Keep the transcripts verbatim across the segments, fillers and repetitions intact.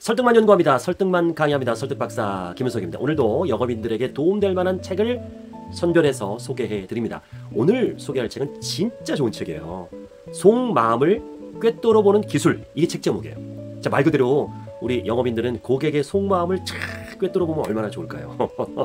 설득만 연구합니다. 설득만 강의합니다. 설득박사 김은석입니다. 오늘도 영업인들에게 도움될 만한 책을 선별해서 소개해드립니다. 오늘 소개할 책은 진짜 좋은 책이에요. 속마음을 꿰뚫어 보는 기술. 이게 책 제목이에요. 자, 말 그대로 우리 영업인들은 고객의 속마음을 쫙 꿰뚫어 보면 얼마나 좋을까요?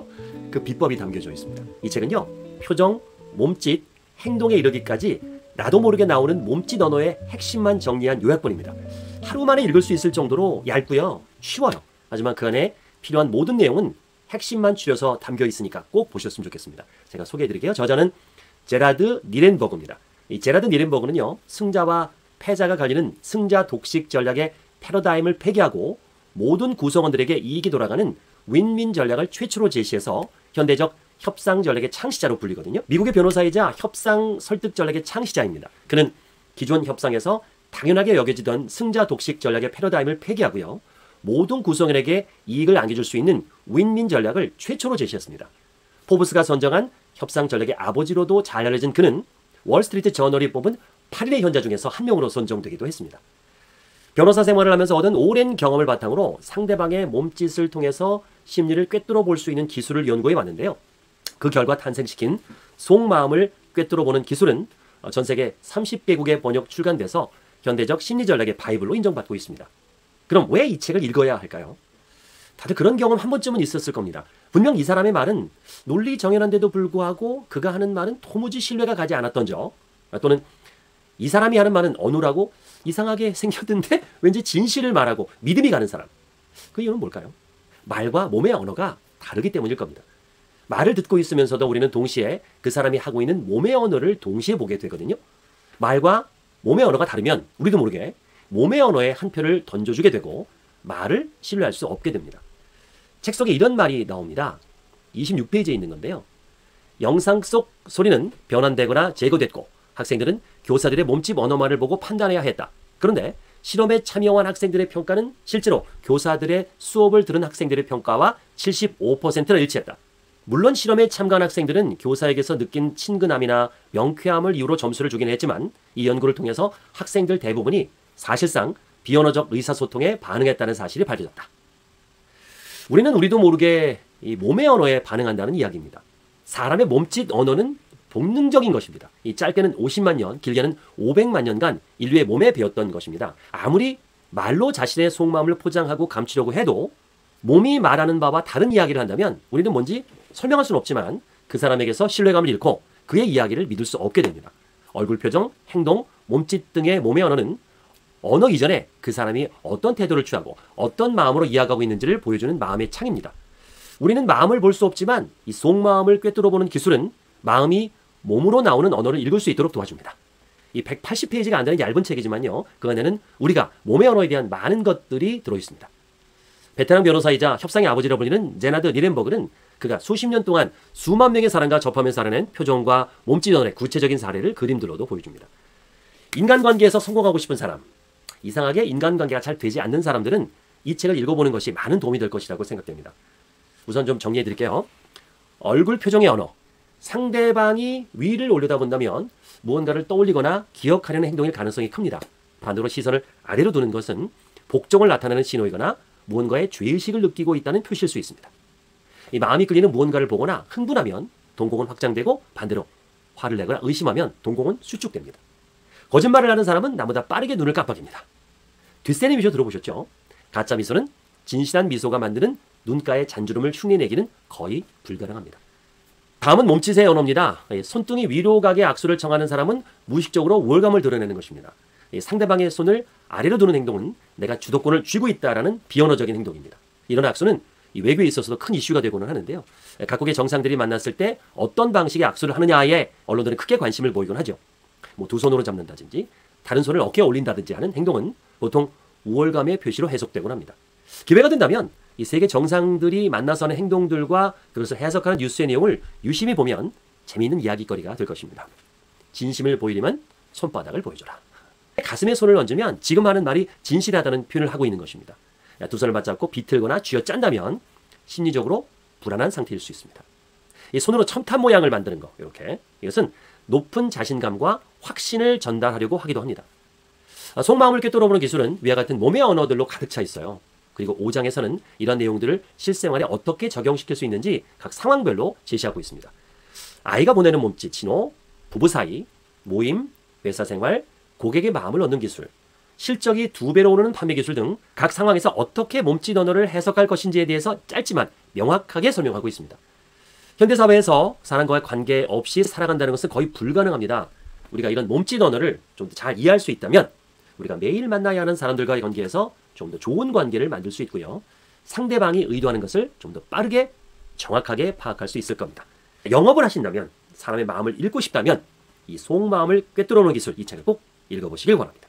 그 비법이 담겨져 있습니다. 이 책은요, 표정, 몸짓, 행동에 이르기까지 나도 모르게 나오는 몸짓 언어의 핵심만 정리한 요약본입니다. 하루 만에 읽을 수 있을 정도로 얇고요, 쉬워요. 하지만 그 안에 필요한 모든 내용은 핵심만 추려서 담겨 있으니까 꼭 보셨으면 좋겠습니다. 제가 소개해드릴게요. 저자는 제라드 니렌버그입니다. 이 제라드 니렌버그는요, 승자와 패자가 갈리는 승자 독식 전략의 패러다임을 폐기하고 모든 구성원들에게 이익이 돌아가는 윈윈 전략을 최초로 제시해서 현대적 협상 전략의 창시자로 불리거든요. 미국의 변호사이자 협상 설득 전략의 창시자입니다. 그는 기존 협상에서 당연하게 여겨지던 승자 독식 전략의 패러다임을 폐기하고요, 모든 구성원에게 이익을 안겨줄 수 있는 윈윈 전략을 최초로 제시했습니다. 포브스가 선정한 협상 전략의 아버지로도 잘 알려진 그는 월스트리트 저널이 뽑은 팔 인의 현자 중에서 한 명으로 선정되기도 했습니다. 변호사 생활을 하면서 얻은 오랜 경험을 바탕으로 상대방의 몸짓을 통해서 심리를 꿰뚫어 볼 수 있는 기술을 연구해 왔는데요. 그 결과 탄생시킨 속마음을 꿰뚫어 보는 기술은 전 세계 삼십 개국에 번역 출간돼서 현대적 심리 전략의 바이블로 인정받고 있습니다. 그럼 왜 이 책을 읽어야 할까요? 다들 그런 경험 한 번쯤은 있었을 겁니다. 분명 이 사람의 말은 논리 정연한데도 불구하고 그가 하는 말은 도무지 신뢰가 가지 않았던 적, 또는 이 사람이 하는 말은 어눌하고 이상하게 생겼는데 왠지 진실을 말하고 믿음이 가는 사람. 그 이유는 뭘까요? 말과 몸의 언어가 다르기 때문일 겁니다. 말을 듣고 있으면서도 우리는 동시에 그 사람이 하고 있는 몸의 언어를 동시에 보게 되거든요. 말과 몸의 언어가 다르면 우리도 모르게 몸의 언어에 한 표를 던져주게 되고 말을 신뢰할 수 없게 됩니다. 책 속에 이런 말이 나옵니다. 이십육 페이지에 있는 건데요. 영상 속 소리는 변환되거나 제거됐고 학생들은 교사들의 몸짓 언어만을 보고 판단해야 했다. 그런데 실험에 참여한 학생들의 평가는 실제로 교사들의 수업을 들은 학생들의 평가와 칠십오 퍼센트나 일치했다. 물론 실험에 참가한 학생들은 교사에게서 느낀 친근함이나 명쾌함을 이유로 점수를 주긴 했지만 이 연구를 통해서 학생들 대부분이 사실상 비언어적 의사소통에 반응했다는 사실이 밝혀졌다. 우리는 우리도 모르게 이 몸의 언어에 반응한다는 이야기입니다. 사람의 몸짓 언어는 본능적인 것입니다. 이 짧게는 오십만 년, 길게는 오백만 년간 인류의 몸에 배웠던 것입니다. 아무리 말로 자신의 속마음을 포장하고 감추려고 해도 몸이 말하는 바와 다른 이야기를 한다면 우리는 뭔지 설명할 수는 없지만 그 사람에게서 신뢰감을 잃고 그의 이야기를 믿을 수 없게 됩니다. 얼굴 표정, 행동, 몸짓 등의 몸의 언어는 언어 이전에 그 사람이 어떤 태도를 취하고 어떤 마음으로 이야기하고 있는지를 보여주는 마음의 창입니다. 우리는 마음을 볼 수 없지만 이 속마음을 꿰뚫어 보는 기술은 마음이 몸으로 나오는 언어를 읽을 수 있도록 도와줍니다. 이 백팔십 페이지가 안 되는 얇은 책이지만요, 그 안에는 우리가 몸의 언어에 대한 많은 것들이 들어있습니다. 베테랑 변호사이자 협상의 아버지라 불리는 제라드 니렌버그는 그가 수십 년 동안 수만 명의 사람과 접하면서 알아낸 표정과 몸짓 언어의 구체적인 사례를 그림들로도 보여줍니다. 인간관계에서 성공하고 싶은 사람, 이상하게 인간관계가 잘 되지 않는 사람들은 이 책을 읽어보는 것이 많은 도움이 될 것이라고 생각됩니다. 우선 좀 정리해 드릴게요. 얼굴 표정의 언어. 상대방이 위를 올려다본다면 무언가를 떠올리거나 기억하려는 행동일 가능성이 큽니다. 반대로 시선을 아래로 두는 것은 복종을 나타내는 신호이거나 무언가의 죄의식을 느끼고 있다는 표시일 수 있습니다. 이 마음이 끌리는 무언가를 보거나 흥분하면 동공은 확장되고 반대로 화를 내거나 의심하면 동공은 수축됩니다. 거짓말을 하는 사람은 나보다 빠르게 눈을 깜빡입니다. 뒷세네 미소 들어보셨죠? 가짜 미소는 진실한 미소가 만드는 눈가의 잔주름을 흉내내기는 거의 불가능합니다. 다음은 몸짓의 언어입니다. 손등이 위로 가게 악수를 청하는 사람은 무의식적으로 우월감을 드러내는 것입니다. 상대방의 손을 아래로 두는 행동은 내가 주도권을 쥐고 있다라는 비언어적인 행동입니다. 이런 악수는 외교에 있어서도 큰 이슈가 되고는 하는데요. 각국의 정상들이 만났을 때 어떤 방식의 악수를 하느냐에 언론들은 크게 관심을 보이곤 하죠. 뭐 두 손으로 잡는다든지 다른 손을 어깨에 올린다든지 하는 행동은 보통 우월감의 표시로 해석되곤 합니다. 기회가 된다면 이 세계 정상들이 만나서 하는 행동들과 그것을 해석하는 뉴스의 내용을 유심히 보면 재미있는 이야기거리가 될 것입니다. 진심을 보이려면 손바닥을 보여줘라. 가슴에 손을 얹으면 지금 하는 말이 진실하다는 표현을 하고 있는 것입니다. 두 손을 맞잡고 비틀거나 쥐어짠다면 심리적으로 불안한 상태일 수 있습니다. 이 손으로 첨탑 모양을 만드는 거, 이렇게. 이것은 높은 자신감과 확신을 전달하려고 하기도 합니다. 속마음을 꿰뚫어보는 기술은 위와 같은 몸의 언어들로 가득 차 있어요. 그리고 오 장에서는 이런 내용들을 실생활에 어떻게 적용시킬 수 있는지 각 상황별로 제시하고 있습니다. 아이가 보내는 몸짓, 신호, 부부 사이, 모임, 회사 생활, 고객의 마음을 얻는 기술, 실적이 두 배로 오르는 판매 기술 등 각 상황에서 어떻게 몸짓 언어를 해석할 것인지에 대해서 짧지만 명확하게 설명하고 있습니다. 현대사회에서 사람과의 관계 없이 살아간다는 것은 거의 불가능합니다. 우리가 이런 몸짓 언어를 좀 더 잘 이해할 수 있다면 우리가 매일 만나야 하는 사람들과의 관계에서 좀 더 좋은 관계를 만들 수 있고요. 상대방이 의도하는 것을 좀 더 빠르게 정확하게 파악할 수 있을 겁니다. 영업을 하신다면, 사람의 마음을 읽고 싶다면 이 속마음을 꿰뚫어놓는 기술, 이 책을 꼭 읽어보시길 바랍니다.